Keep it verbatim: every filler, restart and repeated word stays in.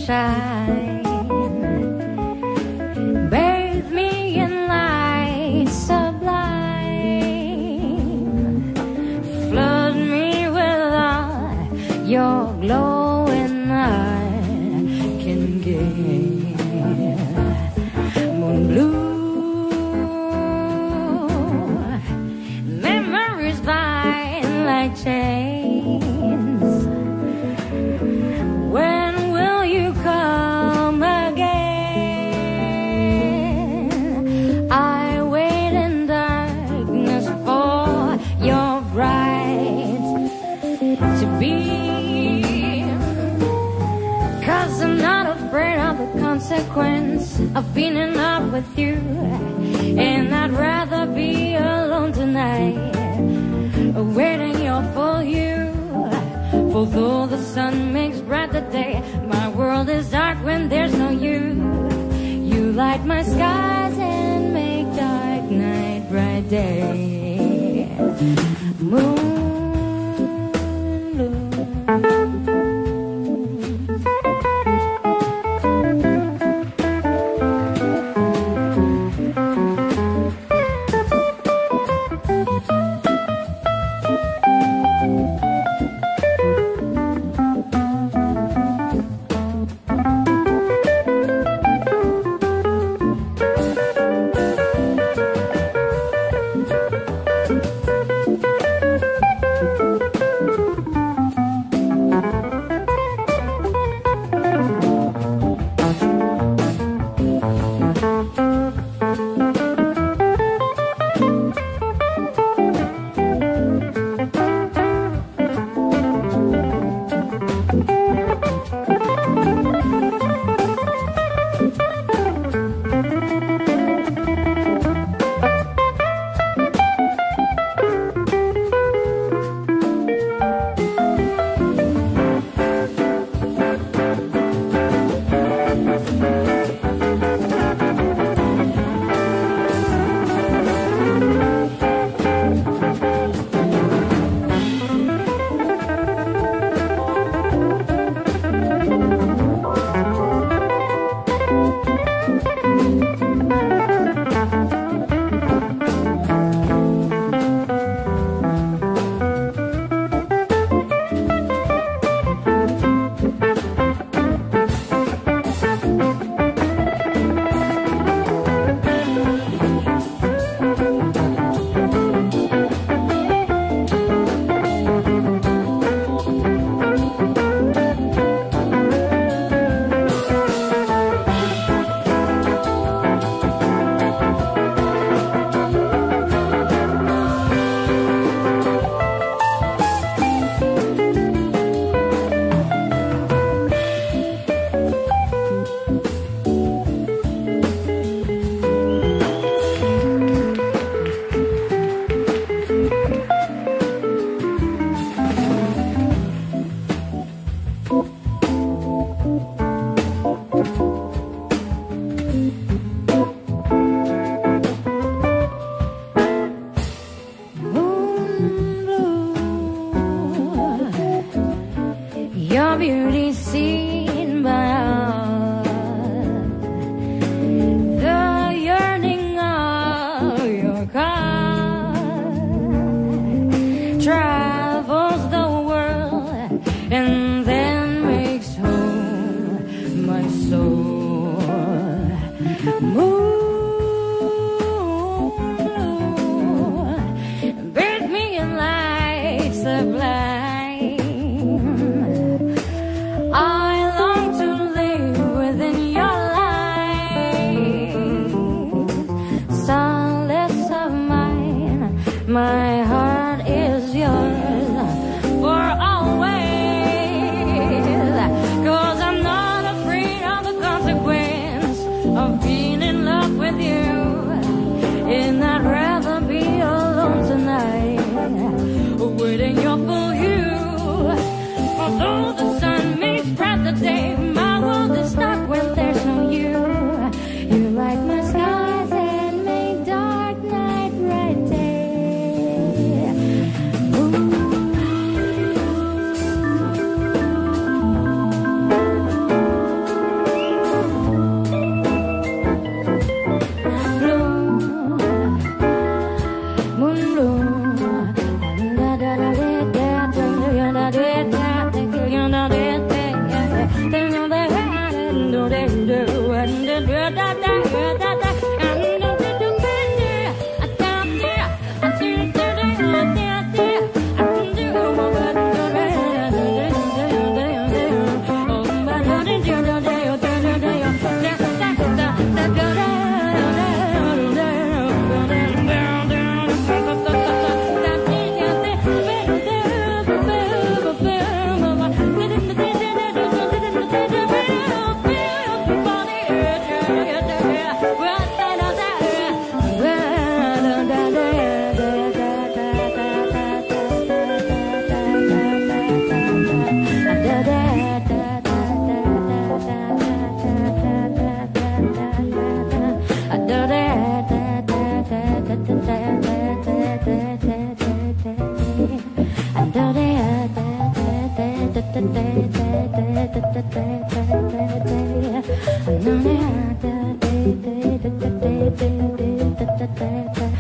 shine. Bathe me in light sublime. Flood me with all your glowing eye can give. Moon blue, memories bind like chains. When will you come again? I wait in darkness for your bright to be. 'Cause I'm not afraid of the consequence of being in love with you. And I'd rather be alone tonight, awaiting your full hue. For though the sun makes bright the day, my world is dark when there's no you. You light my skies and make dark night bright day. Moon blue. Your beauty seen by all, the yearning of your car travels the world and then makes home my soul. Moon, bathe me in light sublime. I long to live within your light. Solace of mine, my heart is yours for always. 'Cause I'm not afraid of the consequence of being in love with you. And I'd rather be alone tonight, waiting your full hue. Although the sun makes bright the day, my world is dark when there's no you. You light my skies and make dark night bright day. Ooh. I know